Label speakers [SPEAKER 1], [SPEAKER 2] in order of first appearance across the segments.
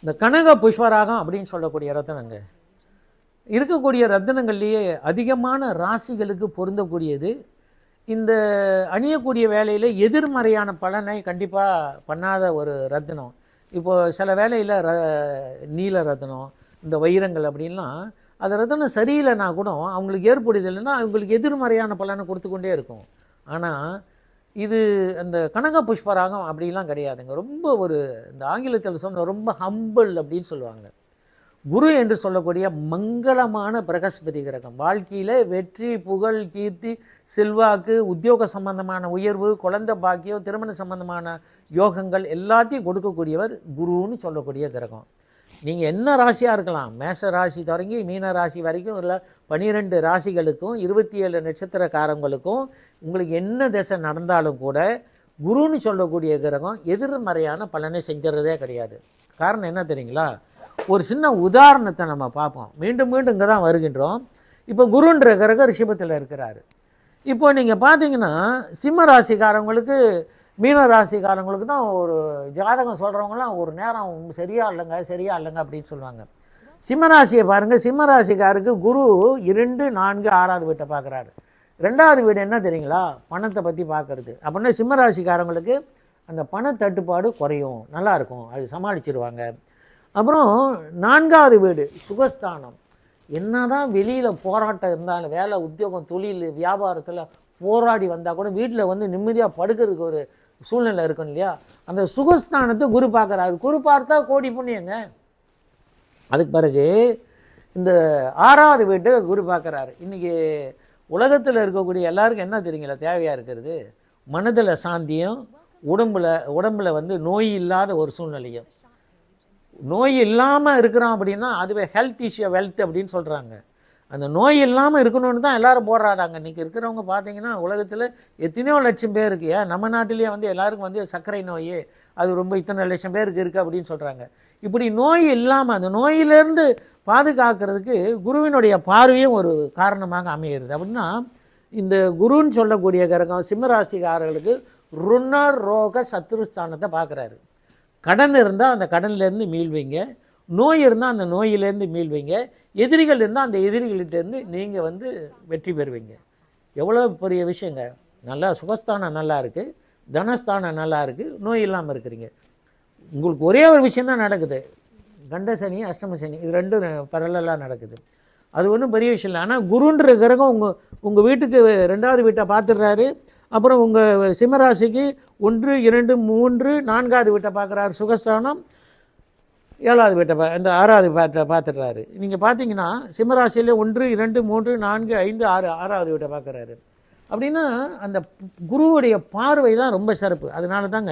[SPEAKER 1] இந்த கனக புஷ்பராகம் அப்படின்னு சொல்லக்கூடிய ரத்தினங்க இருக்கக்கூடிய ரத்தினங்கள்லேயே அதிகமான ராசிகளுக்கு பொருந்தக்கூடியது. இந்த அணியக்கூடிய வேலையில் எதிர்மறையான பலனை கண்டிப்பாக பண்ணாத ஒரு ரத்தினம். இப்போது சில வேலையில் நீல ரத்தினம், இந்த வைரங்கள் அப்படின்லாம் அந்த ரத்தினம் சரியில்லைனா கூட அவங்களுக்கு ஏற்படுது இல்லைன்னா அவங்களுக்கு எதிர்மறையான பலனை கொடுத்து கொண்டே இருக்கும். ஆனால் இது அந்த கனக புஷ்பராகம் அப்படிலாம் கிடையாதுங்க. ரொம்ப ஒரு இந்த ஆங்கிலத்தில் சொன்ன ரொம்ப ஹம்பிள் அப்படின்னு சொல்லுவாங்க. குரு என்று சொல்லக்கூடிய மங்களமான பிரகஸ்பதி கிரகம். வாழ்க்கையில் வெற்றி, புகழ், கீர்த்தி, செல்வாக்கு, உத்தியோக சம்பந்தமான உயர்வு, குழந்தை பாக்கியம், திருமண சம்பந்தமான யோகங்கள் எல்லாத்தையும் கொடுக்கக்கூடியவர் குருன்னு சொல்லக்கூடிய கிரகம். நீங்கள் என்ன ராசியாக இருக்கலாம், மேஷ ராசி தொடங்கி மீன ராசி வரைக்கும் இல்லை 12 ராசிகளுக்கும் 27 நட்சத்திரக்காரங்களுக்கும் உங்களுக்கு என்ன திசை நடந்தாலும் கூட குருன்னு சொல்லக்கூடிய கிரகம் எதிர்மறையான பலனை செஞ்சுறதே கிடையாது. காரணம் என்ன தெரியுங்களா? ஒரு சின்ன உதாரணத்தை நம்ம பார்ப்போம். மீண்டும் மீண்டும் இங்கே தான் வருகின்றோம். இப்போ குருன்ற கிரகம் ரிஷபத்தில் இருக்கிறாரு. இப்போ நீங்கள் பார்த்தீங்கன்னா சிம்ம ராசிக்காரங்களுக்கு, மீன ராசிக்காரங்களுக்கு தான் ஒரு ஜாதகம் சொல்கிறவங்களாம் ஒரு நேரம் சரியா இல்லைங்க அப்படின்னு சொல்லுவாங்க. சிம்மராசியை பாருங்கள். சிம்மராசிக்காருக்கு குரு 2, 4, 6வது வீட்டை பார்க்குறாரு. 2வது வீடு என்ன தெரியுங்களா? பணத்தை பற்றி பார்க்கறது. அப்படின்னா சிம்மராசிக்காரங்களுக்கு அந்த பண தட்டுப்பாடு குறையும், நல்லாயிருக்கும், அது சமாளிச்சிருவாங்க. அப்புறம் 4வது வீடு சுகஸ்தானம். என்னதான் வெளியில் போராட்டம் இருந்தாலும், வேலை, உத்தியோகம், தொழில், வியாபாரத்தில் போராடி வந்தால் கூட வீட்டில் வந்து நிம்மதியாக படுக்கிறதுக்கு ஒரு சூழ்நிலை இருக்கும் இல்லையா? அந்த சுகஸ்தானத்தை குரு பார்க்குறாரு. குரு பார்த்தா கோடி புண்ணியங்க. அதுக்கு பிறகு இந்த 6வது வீட்டை குரு பார்க்குறாரு. இன்றைக்கி உலகத்தில் இருக்கக்கூடிய எல்லாருக்கும் என்ன தெரியுங்களா தேவையாக இருக்கிறது? மனதில் சாந்தியும், உடம்புல வந்து நோய் இல்லாத ஒரு சூழ்நிலையும். நோய் இல்லாமல் இருக்கிறோம் அப்படின்னா அதுவே ஹெல்த் இஷ்யூ, வெல்த் அப்படின்னு சொல்கிறாங்க. அந்த நோய் இல்லாமல் இருக்கணும்னு தான் எல்லாரும் போராடுறாங்க. இன்றைக்கி இருக்கிறவங்க பார்த்தீங்கன்னா உலகத்தில் எத்தனையோ லட்சம் பேருக்கு, நம்ம நாட்டிலேயே வந்து எல்லாருக்கும் வந்து சர்க்கரை நோய், அது ரொம்ப இத்தனை லட்சம் பேருக்கு இருக்குது அப்படின்னு சொல்கிறாங்க. இப்படி நோய் இல்லாமல் அந்த நோயிலேருந்து பாதுகாக்கிறதுக்கு குருவினுடைய பார்வையும் ஒரு காரணமாக அமைகிறது. அப்படின்னா இந்த குருன்னு சொல்லக்கூடிய கிரகம் சிம்மராசிக்காரர்களுக்கு ருணர் ரோக சத்ருஸ்தானத்தை பார்க்குறாரு. கடன் இருந்தால் அந்த கடன்லேருந்து மீள்வீங்க, நோய் இருந்தால் அந்த நோயிலேருந்து மீள்வீங்க, எதிரிகள் இருந்தால் அந்த எதிரிகள்கிட்டேருந்து நீங்கள் வந்து வெற்றி பெறுவீங்க. எவ்வளோ பெரிய விஷயங்க. நல்லா சுகஸ்தானம் நல்லா இருக்குது, தனஸ்தானம் நல்லா இருக்குது, நோய் இல்லாமல் இருக்கிறீங்க. உங்களுக்கு ஒரே ஒரு விஷயந்தான் நடக்குது, கண்ட சனி, அஷ்டம சனி, இது 2 பரலலாக நடக்குது. அது ஒன்றும் பெரிய விஷயம் இல்லை. ஆனால் குருன்ற கிரகம் உங்கள் வீட்டுக்கு 2வது வீட்டை பார்த்துடுறாரு. அப்புறம் உங்கள் சிம்மராசிக்கு 1, 2, 3, 4வது வீட்டை பார்க்குறாரு சுகஸ்தானம். 7வது வீட்டை இந்த 6வது வீட்டை பார்த்துடுறாரு. நீங்கள் பார்த்தீங்கன்னா சிம்மராசியில் 1, 2, 3, 4, 5, 6 6வது வீட்டை பார்க்குறாரு. அப்படின்னா அந்த குருவுடைய பார்வை தான் ரொம்ப சிறப்பு. அதனால தாங்க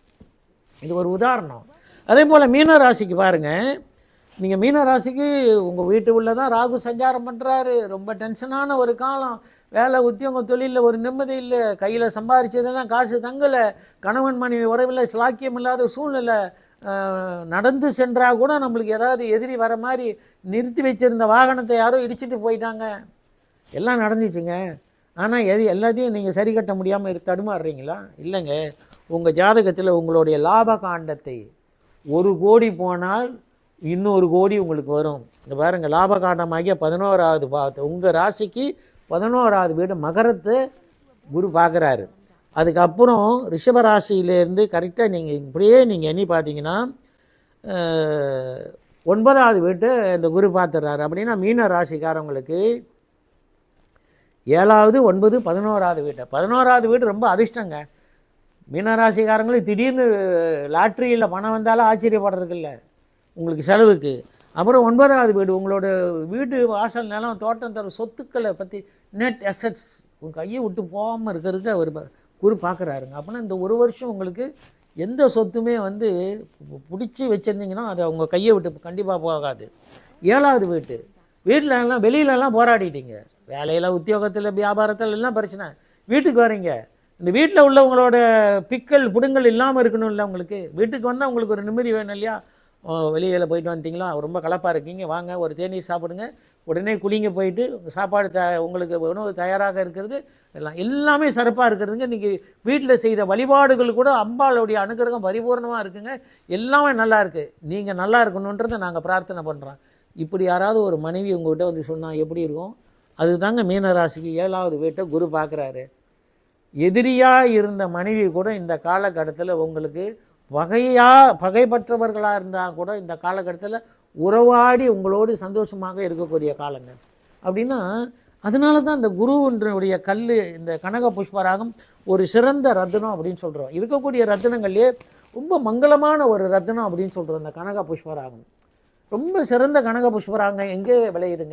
[SPEAKER 1] இது ஒரு உதாரணம். அதே போல் மீன ராசிக்கு பாருங்கள். நீங்கள் மீன ராசிக்கு உங்கள் வீட்டு உள்ள தான் ராகு சஞ்சாரம் பண்ணுறாரு. ரொம்ப டென்ஷனான ஒரு காலம். வேலை, உத்தியோகம், தொழிலில் ஒரு நிம்மதி இல்லை, கையில் சம்பாதிச்சதெல்லாம் காசு தங்கலை, கணவன் மனைவி உறவில் சிலாக்கியம் இல்லாத சூழ்நிலை, நடந்து சென்றால் கூட நம்மளுக்கு ஏதாவது எதிரி வர மாதிரி நிறுத்தி வச்சுருந்த வாகனத்தை யாரோ இடிச்சிட்டு போயிட்டாங்க, எல்லாம் நடந்துச்சுங்க. ஆனால் எல்லாத்தையும் நீங்கள் சரி கட்ட முடியாமல் தடுமாறுறீங்களா? இல்லைங்க. உங்கள் ஜாதகத்தில் உங்களுடைய லாப காண்டத்தை 1 கோடி போனால் இன்னொரு கோடி உங்களுக்கு வரும். இந்த பாருங்கள், லாபகாண்டமாகிய 11வது பாவத்தை உங்கள் ராசிக்கு 11வது வீடு மகரத்தை குரு பார்க்குறாரு. அதுக்கப்புறம் ரிஷபராசியிலேருந்து கரெக்டாக நீங்கள் இப்படியே நீங்கள் எண்ணி பார்த்தீங்கன்னா 9வது வீட்டை இந்த குரு பார்த்துடுறாரு. அப்படின்னா மீன ராசிக்காரவங்களுக்கு 7வது, 9, 11வது வீட்டை. 11வது வீடு ரொம்ப அதிர்ஷ்டங்க. மீனராசிக்காரங்களுக்கு திடீர்னு லாட்ரியில் பணம் வந்தாலும் ஆச்சரியப்படுறதுக்கு இல்லை, உங்களுக்கு செலவுக்கு. அப்புறம் 9வது வீடு உங்களோட வீடு, வாசல், நிலம், தோட்டம் தர சொத்துக்களை பற்றி நெட் அசட்ஸ் உங்கள் கையை விட்டு போகாமல் இருக்கிறதுக்கு அவர் குரு பார்க்குறாருங்க. அப்படின்னா இந்த 1 வருஷம் உங்களுக்கு எந்த சொத்துமே வந்து பிடிச்சி வச்சுருந்தீங்கன்னா அது உங்கள் கையை விட்டு கண்டிப்பாக போகாது. 7வது வீட்டிலலாம் வெளியிலலாம் போராடிட்டீங்க, வேலையில், உத்தியோகத்தில், வியாபாரத்தில் எல்லாம் பிரச்சனை. வீட்டுக்கு வரீங்க, இந்த வீட்டில் உள்ளவங்களோட பிக்கல் புடுங்கல் இல்லாமல் இருக்கணும் இல்லை உங்களுக்கு. வீட்டுக்கு வந்தால் உங்களுக்கு ஒரு நிம்மதி வேணும் இல்லையா? வெளியில் போயிட்டு வந்துட்டிங்களா, ரொம்ப களைப்பாக இருக்கீங்க, வாங்க ஒரு தேநீர் சாப்பிடுங்க, உடனே குளிங்க, போயிட்டு சாப்பாடு உங்களுக்கு உணவு தயாராக இருக்கிறது, எல்லாமே சிறப்பாக இருக்கிறதுங்க. இன்றைக்கி வீட்டில் செய்த வழிபாடுகள் கூட அம்பாளுடைய அனுகிரகம் பரிபூர்ணமாக இருக்குங்க. எல்லாமே நல்லா இருக்குது. நீங்கள் நல்லா இருக்கணுன்றதை நாங்கள் பிரார்த்தனை பண்ணுறோம். இப்படி யாராவது ஒரு மனைவி உங்கள்கிட்ட வந்து சொன்னால் எப்படி இருக்கும்? அதுதாங்க மீனராசிக்கு 7வது வீட்டை குரு பார்க்குறாரு. எதிரியாக இருந்த மனைவி கூட இந்த காலகட்டத்தில் உங்களுக்கு பகைப்பற்றவர்களாக இருந்தால் கூட இந்த காலகட்டத்தில் உறவாடி உங்களோடு சந்தோஷமாக இருக்கக்கூடிய காலங்கள். அப்படின்னா அதனால தான் இந்த குருவினுடைய கல், இந்த கனக புஷ்பராகம் ஒரு சிறந்த ரத்தினம் அப்படின்னு சொல்கிறோம். இருக்கக்கூடிய ரத்தினங்கள்லேயே ரொம்ப மங்களமான ஒரு ரத்தினம் அப்படின்னு சொல்கிறோம் இந்த கனக புஷ்பராகம். ரொம்ப சிறந்த கனக புஷ்பராகம் எங்கே விளையுதுங்க?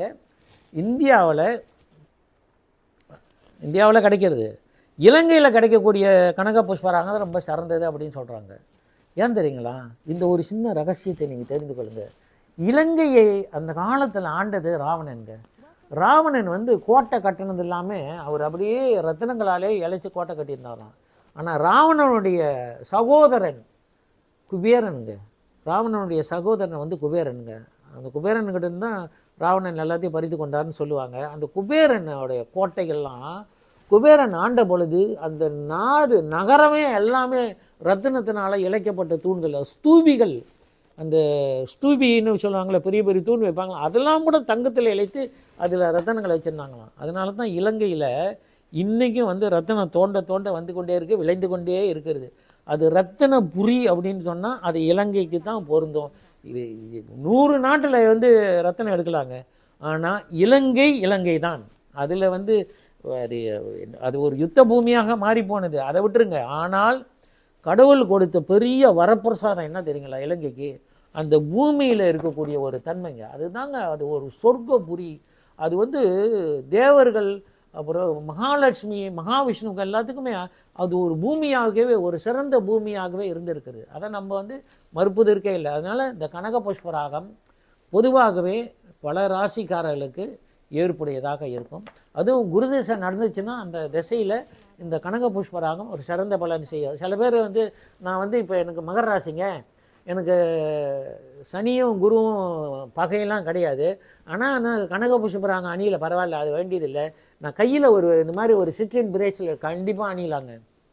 [SPEAKER 1] இந்தியாவில் கிடைக்கிறது. இலங்கையில் கிடைக்கக்கூடிய கனக புஷ்பராகம் தான் ரொம்ப சிறந்தது அப்படின்னு சொல்கிறாங்க. ஏன் தெரியுங்களா? இந்த ஒரு சின்ன ரகசியத்தை நீங்கள் தெரிந்து கொள்ளுங்கள். இலங்கையை அந்த காலத்தில் ஆண்டது ராவணனுங்க. ராவணன் வந்து கோட்டை கட்டினது இல்லாமல் அவர் அப்படியே ரத்தினங்களாலே இழைச்சி கோட்டை கட்டியிருந்தாராம். ஆனால் ராவணனுடைய சகோதரன் குபேரனுங்க, ராவணனுடைய சகோதரன் வந்து குபேரனுங்க. அந்த குபேரன்கிட்ட தான் ராவணன் எல்லாத்தையும் பறித்து கொண்டார்னு சொல்லுவாங்க. அந்த குபேரனுடைய கோட்டைகள்லாம் குபேரன் ஆண்ட பொழுது அந்த நாடு நகரமே எல்லாமே ரத்தினத்தினால இழைக்கப்பட்ட தூண்கள், ஸ்தூபிகள், அந்த ஸ்தூபின்னு சொல்லுவாங்களே, பெரிய பெரிய தூண் வைப்பாங்களா, அதெல்லாம் கூட தங்கத்தில் இழைத்து அதில் ரத்தனங்களை வச்சுருந்தாங்களாம். அதனால தான் இலங்கையில் இன்றைக்கும் வந்து ரத்தனம் தோண்ட தோண்ட வந்து கொண்டே இருக்குது, விளைந்து கொண்டே இருக்கிறது. அது ரத்தினபுரி அப்படின்னு சொன்னால் அது இலங்கைக்கு தான் பொருந்தும். 100 நாட்டில் வந்து ரத்தனம் எடுக்கலாங்க, ஆனால் இலங்கை தான். அதில் வந்து அது ஒரு யுத்த பூமியாக மாறி போனது, அதை விட்டுருங்க. ஆனால் கடவுள் கொடுத்த பெரிய வரப்பிரசாதம் என்ன தெரியுங்களா இலங்கைக்கு? அந்த பூமியில் இருக்கக்கூடிய ஒரு தன்மைங்க, அதுதாங்க. அது ஒரு சொர்க்கபுரி. அது வந்து தேவர்கள், அப்புறம் மகாலட்சுமி, மகாவிஷ்ணுக்கு எல்லாத்துக்குமே அது ஒரு பூமியாகவே, ஒரு சிறந்த பூமியாகவே இருந்திருக்குது. அதை நம்ம வந்து மறுப்பதற்கே இல்லை. அதனால் இந்த கனக புஷ்பராகம் பொதுவாகவே பல ராசிக்காரர்களுக்கு ஏற்புடையதாக இருக்கும். அதுவும் குரு திசை நடந்துச்சுன்னா அந்த திசையில் இந்த கனக புஷ்பராகம் ஒரு சிறந்த பலன் செய்யும். சில பேர் வந்து நான் வந்து இப்போ எனக்கு மகர ராசிங்க, எனக்கு சனியும் குருவும் பகையெல்லாம் கிடையாது, ஆனால் நான் கனக புஷ்பராகம் அணியில் பரவாயில்ல, அது வேண்டியதில்லை, நான் கையில் இந்த மாதிரி ஒரு சிட்ரின் பிரேஸ்லெட் கண்டிப்பாக அணியலாங்க.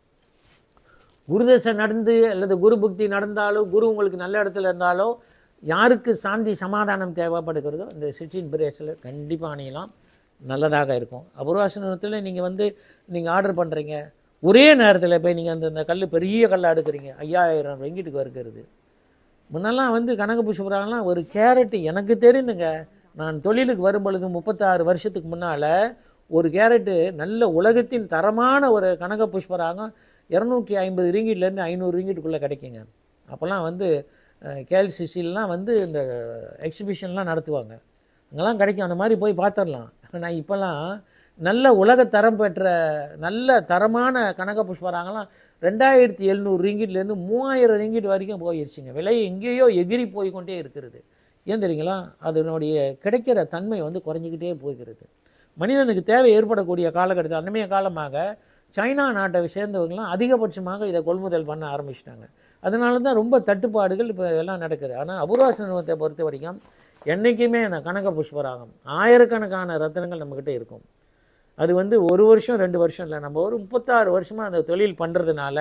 [SPEAKER 1] குரு திசை நடந்து அல்லது குரு புக்தி நடந்தாலோ, குரு உங்களுக்கு நல்ல இடத்துல இருந்தாலோ, யாருக்கு சாந்தி சமாதானம் தேவைப்படுகிறதோ இந்த சிட்ரின் பிரேஸ்லெட் கண்டிப்பாக அணியலாம், நல்லதாக இருக்கும். அபூர்வாசனத்தில் நீங்கள் ஆர்டர் பண்ணுறீங்க, ஒரே நேரத்தில் போய் நீங்கள் அந்த கல் பெரிய கல்லாக எடுக்கிறீங்க, 5000 ரிங்கிட்டுக்கு வருகிறது. முன்னெல்லாம் வந்து கனக புஷ்பராகலாம் ஒரு கேரட்டு, எனக்கு தெரிந்துங்க, நான் தொழிலுக்கு வரும் பொழுது 36 வருஷத்துக்கு முன்னால் ஒரு கேரட்டு நல்ல உலகத்தின் தரமான ஒரு கனக புஷ்பராகம் 250 ரிங்கிட்லேருந்து 500 ரிங்கிட்டுக்குள்ளே கிடைக்குங்க. அப்போல்லாம் வந்து கேஎல்சிசிலாம் வந்து இந்த எக்ஸிபிஷன்லாம் நடத்துவாங்க, அங்கெல்லாம் கிடைக்கும். அந்த மாதிரி போய் பார்த்துடலாம். நான் இப்போல்லாம் நல்ல உலகத்தரம் பெற்ற நல்ல தரமான கனக புஷ்பராங்கலாம் 2700 ரிங்கிட்லேருந்து 3000 ரிங்கிட் வரைக்கும் போயிடுச்சுங்க. விலை எங்கேயோ எகிரி போய்கொண்டே இருக்கிறது. ஏன் தெரியுங்களா? அதனுடைய கிடைக்கிற தன்மை வந்து குறைஞ்சிக்கிட்டே போகிறது. மனிதனுக்கு தேவை ஏற்படக்கூடிய காலகட்டத்தில் அண்மைய காலமாக சைனா நாட்டை சேர்ந்தவங்களாம் அதிகபட்சமாக இதை கொள்முதல் பண்ண ஆரம்பிச்சிட்டாங்க. அதனால தான் ரொம்ப தட்டுப்பாடுகள் இப்போ எல்லாம் நடக்குது. ஆனால் அபூர்வாசனத்தை பொறுத்த வரைக்கும் என்றைக்குமே அந்த கனக புஷ்பராகம் ஆயிரக்கணக்கான ரத்தினங்கள் நம்மக்கிட்ட இருக்கும். அது வந்து 1 வருஷம் 2 வருஷம் இல்லை, நம்ம ஒரு 36 வருஷமாக அந்த தொழில் பண்ணுறதுனால,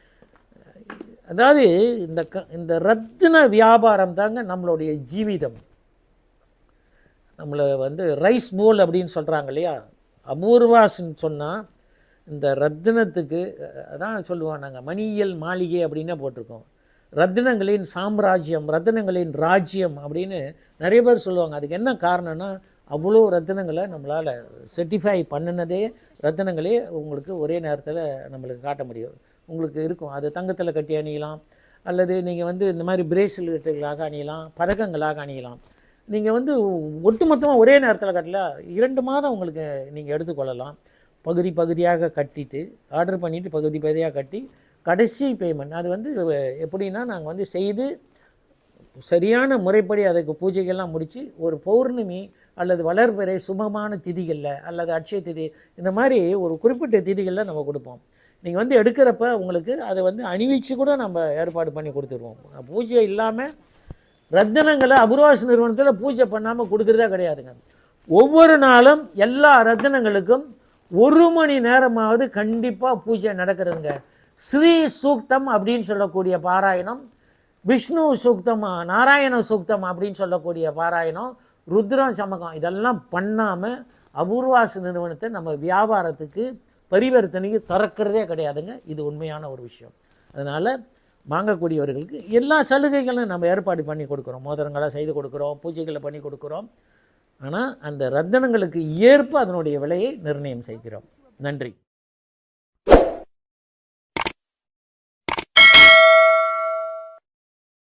[SPEAKER 1] அதாவது இந்த ரத்தின வியாபாரம் தாங்க நம்மளுடைய ஜீவிதம். நம்மளை வந்து ரைஸ் போல் அப்படின்னு சொல்கிறாங்க இல்லையா, அபூர்வாசன் சொன்னால் இந்த ரத்தினத்துக்கு அதான் சொல்லுவோம் நாங்கள் மணியியல் மாளிகை அப்படின்னே போட்டிருக்கோம். ரத்தினங்களின் சாம்ராஜ்யம், ரத்தினங்களின் ராஜ்யம் அப்படின்னு நிறைய பேர் சொல்லுவாங்க. அதுக்கு என்ன காரணம்னா, அவ்வளோ ரத்தினங்களை நம்மளால் செர்டிஃபை பண்ணினதே ரத்தினங்களே உங்களுக்கு ஒரே நேரத்தில் நம்மளுக்கு காட்ட முடியும். உங்களுக்கு இருக்கும், அது தங்கத்தில் கட்டி அணியலாம், அல்லது நீங்கள் வந்து இந்த மாதிரி பிரேஸ்லெட்டுகளாக அணியலாம், பதக்கங்களாக அணியலாம். நீங்கள் வந்து ஒட்டுமொத்தமாக ஒரே நேரத்தில் கட்டல, 2 மாதம் உங்களுக்கு நீங்கள் எடுத்துக்கொள்ளலாம். பகுதி பகுதியாக கட்டிட்டு ஆர்டர் பண்ணிவிட்டு பகுதி பகுதியாக கட்டி கடைசி பேமெண்ட் அது வந்து எப்படின்னா, நாங்கள் வந்து செய்து சரியான முறைப்படி அதுக்கு பூஜைகள்லாம் முடித்து ஒரு பௌர்ணமி அல்லது வளர்பிறை சுபமான திதிகளில் அல்லது அட்சய திதி இந்த மாதிரி ஒரு குறிப்பிட்ட திதிகளில் நம்ம கொடுப்போம். நீங்கள் வந்து எடுக்கிறப்ப உங்களுக்கு அதை வந்து அணிவிச்சு கூட நம்ம ஏற்பாடு பண்ணி கொடுத்துருவோம். பூஜை இல்லாமல் ரத்தினங்களை அபூர்வாஸ் நிறுவனத்தில் பூஜை பண்ணாமல் கொடுக்குறதா கிடையாதுங்க. ஒவ்வொரு நாளும் எல்லா ரத்தினங்களுக்கும் 1 மணி நேரமாவது கண்டிப்பாக பூஜை நடக்கிறதுங்க. ஸ்ரீ சூக்தம் அப்படின்னு சொல்லக்கூடிய பாராயணம், விஷ்ணு சூக்தம், நாராயண சூக்தம் அப்படின்னு சொல்லக்கூடிய பாராயணம், ருத்ரம் சமகம், இதெல்லாம் பண்ணாமல் அபூர்வாஸ் நிறுவனத்தை நம்ம வியாபாரத்துக்கு பரிவர்த்தனைக்கு திறக்கிறதே கிடையாதுங்க. இது உண்மையான ஒரு விஷயம். அதனால் வாங்கக்கூடியவர்களுக்கு எல்லா சலுகைகளும் நம்ம ஏற்பாடு பண்ணி கொடுக்குறோம். மோதிரங்களை செய்து கொடுக்குறோம், பூஜைகளை பண்ணி கொடுக்குறோம். ஆனால் அந்த ரத்தினங்களுக்கு ஏற்ப அதனுடைய விலையை நிர்ணயம் செய்கிறோம். நன்றி.